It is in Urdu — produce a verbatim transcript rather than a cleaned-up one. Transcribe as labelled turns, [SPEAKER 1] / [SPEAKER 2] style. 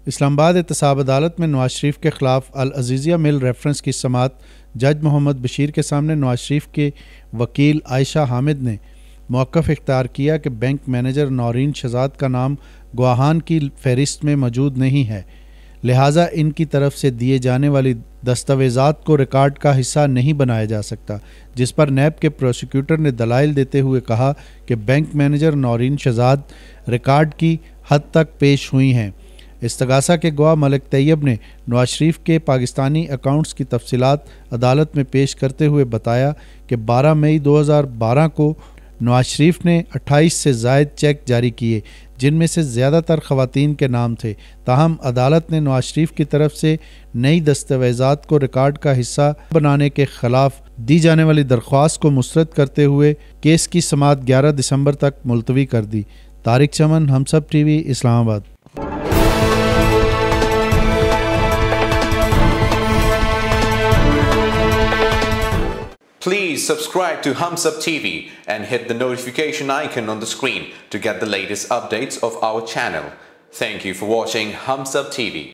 [SPEAKER 1] اسلام آباد احتساب عدالت میں نواز شریف کے خلاف العزیزیہ مل ریفرنس کی سماعت جج محمد بشیر کے سامنے نواز شریف کے وکیل عائشہ حامد نے موقف اختیار کیا کہ بینک مینیجر نورین شہزاد کا نام گواہان کی فہرست میں موجود نہیں ہے، لہٰذا ان کی طرف سے دیے جانے والی دستاویزات کو ریکارڈ کا حصہ نہیں بنایا جا سکتا، جس پر نیب کے پروسیکیوٹر نے دلائل دیتے ہوئے کہا کہ bank manager Noreen Shahzad record کی حد تک پیش ہوئی ہیں۔ استغاثہ کے گواہ ملک طیب نے نواز شریف کے پاکستانی اکاؤنٹس کی تفصیلات عدالت میں پیش کرتے ہوئے بتایا کہ بارہ مئی دو ہزار بارہ کو نواز شریف نے اٹھائیس سے زائد چیک جاری کیے جن میں سے زیادہ تر خواتین کے نام تھے، تاہم عدالت نے نواز شریف کی طرف سے نئی دستاویزات کو ریکارڈ کا حصہ بنانے کے خلاف دی جانے والی درخواست کو مسترد کرتے ہوئے کیس کی سماعت گیارہ دسمبر تک ملتوی کر دی۔ طارق چمن، ہمسب ٹی وی، اسلام آباد۔
[SPEAKER 2] Please subscribe to HumSub T V and hit the notification icon on the screen to get the latest updates of our channel. Thank you for watching HumSub T V.